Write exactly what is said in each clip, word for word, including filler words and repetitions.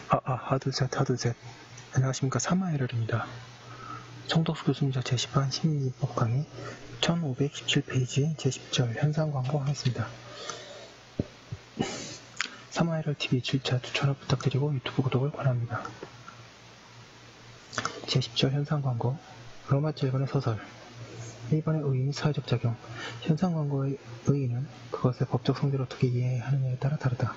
아, 아, 하드셋, 하드셋. 안녕하십니까. 사마에럴입니다. 성덕수 교수님자 제십반 심리법 강의 천오백십칠 페이지 제십 절 현상 광고 하겠습니다. 사마에럴 티비 칠 차 추천을 부탁드리고 유튜브 구독을 권합니다. 제십 절 현상 광고. 로마자 일 번의 소설. 일 번의 의의 사회적 작용. 현상 광고의 의의는 그것을 법적 성질을 어떻게 이해하느냐에 따라 다르다.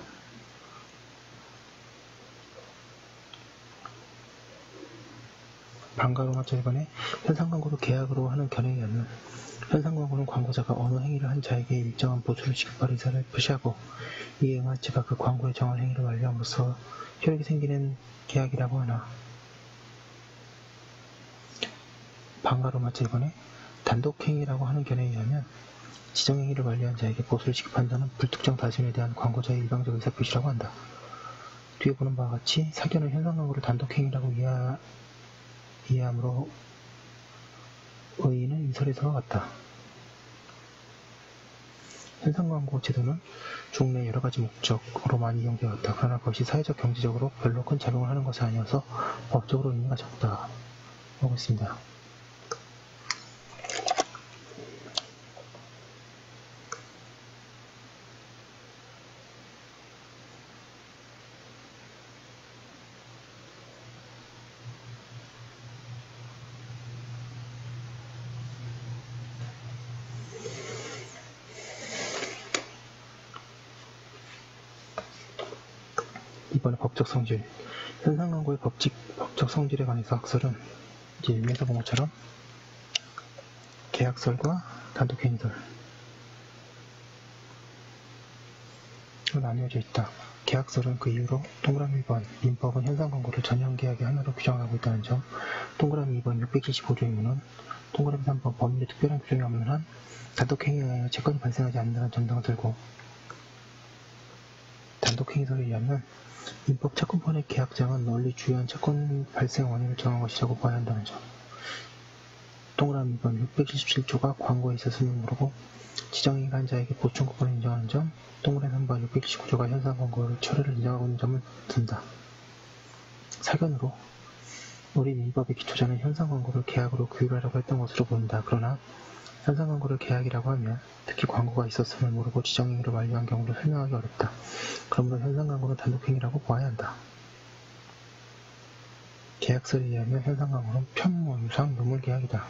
방가 로마자 일 번에 현상 광고를 계약으로 하는 견해에 의하면 현상 광고는 광고자가 어느 행위를 한 자에게 일정한 보수를 지급할 의사를 표시하고 이에 응할 자가 그 광고에 정한 행위를 완료함으로써 효력이 생기는 계약이라고 하나. 방가 로마자 일 번에 단독행위라고 하는 견해에 의하면 지정행위를 완료한 자에게 보수를 지급한다는 불특정 다수인에 대한 광고자의 일방적 의사표시라고 한다. 뒤에 보는 바와 같이 사견은 현상 광고를 단독행위라고 이해하, 이해함으로 의의는 이설에서와 같다. 현상 광고 제도는 종래 여러가지 목적으로 많이 이용되었다. 그러나 그것이 사회적 경제적으로 별로 큰 작용을 하는 것이 아니어서 법적으로 의미가 적다. 하고 있습니다. 이번에 법적 성질. 현상 광고의 법직, 법적 성질에 관해서 학설은 이제 위에서 본 것처럼 계약설과 단독행위설 나뉘어져 있다. 계약설은 그 이후로 동그라미 일 번 민법은 현상 광고를 전형계약의 하나로 규정하고 있다는 점, 동그라미 이 번 육백칠십오 조의 문은 동그라미 삼 번 법률에 특별한 규정이 없는 한 단독행위에 의하여 채권이 발생하지 않는다는 점 등을 들고, 단독행위설에 의하면 민법 채권권의 계약장은 널리 주요한 채권 발생 원인을 정한 것이라고 봐야 한다는 점, 동그라미 이 번 육백칠십칠 조가 광고에 있었음을 모르고 지정행위를 한 자에게 보충권을 인정하는 점, 동그라미 삼 번 육백칠십구 조가 현상 광고를 철회를 인정하고 있는 점을 든다. 사견으로 우리 민법의 기초자는 현상 광고를 계약으로 규율하라고 했던 것으로 보인다. 그러나 현상 광고를 계약이라고 하면 특히 광고가 있었음을 모르고 지정행위를 완료한 경우를 설명하기 어렵다. 그러므로 현상 광고는 단독행위라고 보아야 한다. 계약설에 의하면 현상 광고는 편모, 유상, 유물 계약이다.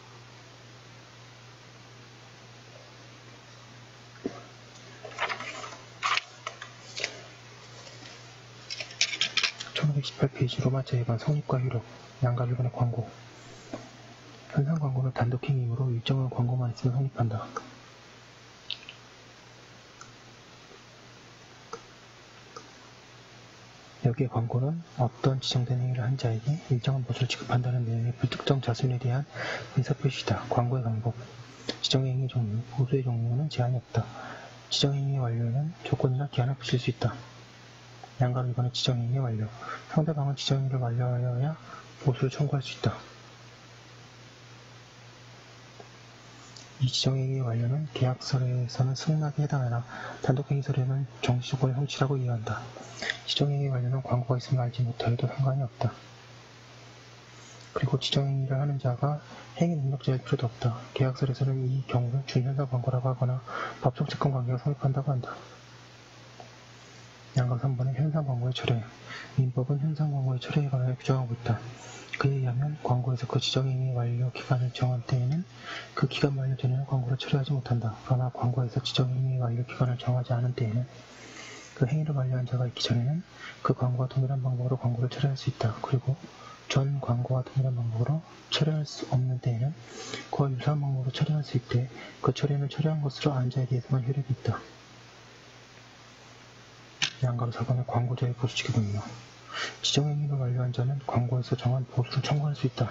천오백십팔 페이지 로마자 일 번 성립과 효력. 양가 일 번의 광고. 현상 광고는 단독행위이므로 일정한 광고만 있으면 성립한다. 여기에 광고는 어떤 지정된 행위를 한 자에게 일정한 보수를 지급한다는 내용의 불특정 자수인에 대한 의사표시다. 광고의 방법. 지정행위 종류, 보수의 종류는 제한이 없다. 지정행위 완료는 조건이나 기한을 붙일 수 있다. 양가로 일 번의 지정행위 완료. 상대방은 지정행위를 완료하여야 보수를 청구할 수 있다. 이 지정행위 완료는 계약설에서는 승낙에 해당하나 단독행위설에는 정지조건의 성취라고 이해한다. 지정행위 완료는 광고가 있으면 알지 못하여도 상관이 없다. 그리고 지정행위를 하는 자가 행위 능력자일 필요도 없다. 계약설에서는 이 경우를 준현상 광고라고 하거나 법적 채권 관계가 성립한다고 한다. 양가 삼 번의 현상 광고의 철회. 민법은 현상 광고의 철회에 관하여 규정하고 있다. 그에 의하면 광고에서 그 지정행위 완료 기간을 정한 때에는 그 기간 만료 전에는 광고를 철회하지 못한다. 그러나 광고에서 지정행위 완료 기간을 정하지 않은 때에는 그 행위를 완료한 자가 있기 전에는 그 광고와 동일한 방법으로 광고를 철회할 수 있다. 그리고 전 광고와 동일한 방법으로 철회할 수 없는 때에는 그와 유사한 방법으로 철회할 수 있되 그 철회는 철회한 것으로 안 자에 대해서만 효력이 있다. 양가로 사 번의 광고자의 보수 지급은요. 지정행위를 완료한 자는 광고에서 정한 보수를 청구할 수 있다.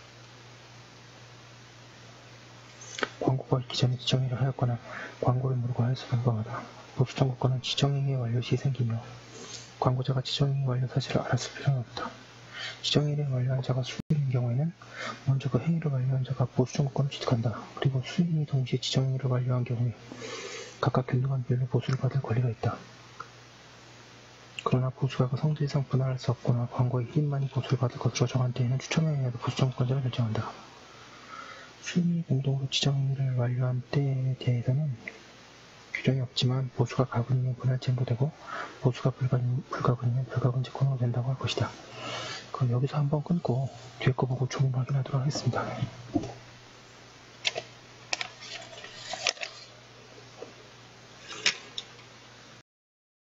광고가 있기 전에 지정행위를 하였거나 광고를 모르고 하였을 분방하다. 보수 청구권은 지정행위 완료 시 생기며 광고자가 지정행위 완료 사실을 알았을 필요는 없다. 지정행위를 완료한 자가 수인인 경우에는 먼저 그 행위를 완료한 자가 보수 청구권을 취득한다. 그리고 수인이 동시에 지정행위를 완료한 경우에 각각 균등한 비율로 보수를 받을 권리가 있다. 그러나 보수가 그 성질 이상 분할할 수 없거나 광고의 힘만이 보수를 받을 것으로 정한 때에는 추첨에 보수 정권자를 결정한다. 수임이 공동으로 지정을 완료한 때에 대해서는 규정이 없지만 보수가 가군이면 분할제로 되고 보수가 불가군, 불가군이면 불가군제권으로 된다고 할 것이다. 그럼 여기서 한번 끊고 뒤에 거 보고 좀 확인하도록 하겠습니다.